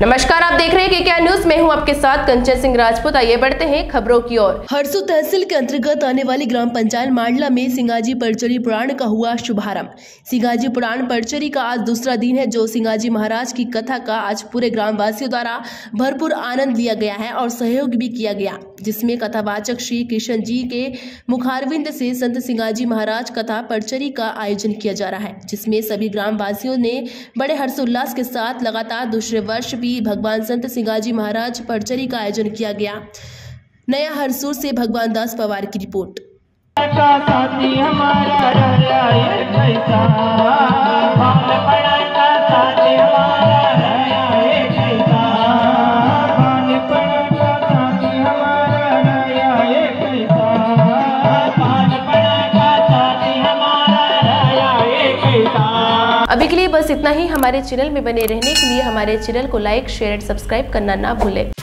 नमस्कार, आप देख रहे हैं KKR न्यूज। मैं हूं आपके साथ कंचन सिंह राजपूत। आइए बढ़ते हैं खबरों की ओर। हरसू तहसील के अंतर्गत आने वाली ग्राम पंचायत मांडला में सिंगाजी परचरी पुराण का हुआ शुभारंभ। सिंगाजी पुराण परचरी का आज दूसरा दिन है, जो सिंगाजी महाराज की कथा का आज पूरे ग्रामवासियों द्वारा भरपूर आनंद लिया गया है और सहयोग भी किया गया, जिसमें कथावाचक श्री कृष्ण जी के मुखारविंद से संत सिंगाजी महाराज कथा परचरी का आयोजन किया जा रहा है, जिसमें सभी ग्रामवासियों ने बड़े हर्षोल्लास के साथ लगातार दूसरे वर्ष भी भगवान संत सिंगाजी महाराज परचरी का आयोजन किया गया। नया हरसूर से भगवान दास पवार की रिपोर्ट। अभी के लिए बस इतना ही। हमारे चैनल में बने रहने के लिए हमारे चैनल को लाइक, शेयर एंड सब्सक्राइब करना ना भूलें।